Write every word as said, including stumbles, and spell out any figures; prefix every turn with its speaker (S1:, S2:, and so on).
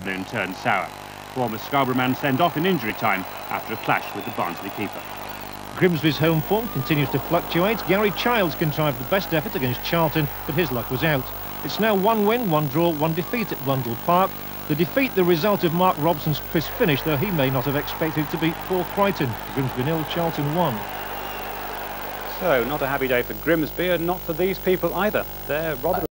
S1: afternoon turned sour. Former Scarborough man sent off in injury time after a clash with the Barnsley keeper.
S2: Grimsby's home form continues to fluctuate. Gary Childs contrived the best effort against Charlton, but his luck was out. It's now one win, one draw, one defeat at Blundell Park. The defeat the result of Mark Robson's crisp finish, though he may not have expected to beat poor Crichton. Grimsby nil, Charlton one.
S3: So, not a happy day for Grimsby, and not for these people either. They're rather...